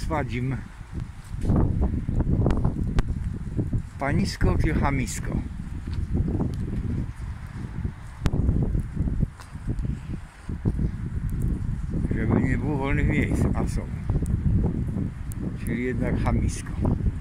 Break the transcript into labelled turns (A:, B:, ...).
A: swadzimy. Panisko czy chamisko? Żeby nie było wolnych miejsc, a są. Czyli jednak chamisko.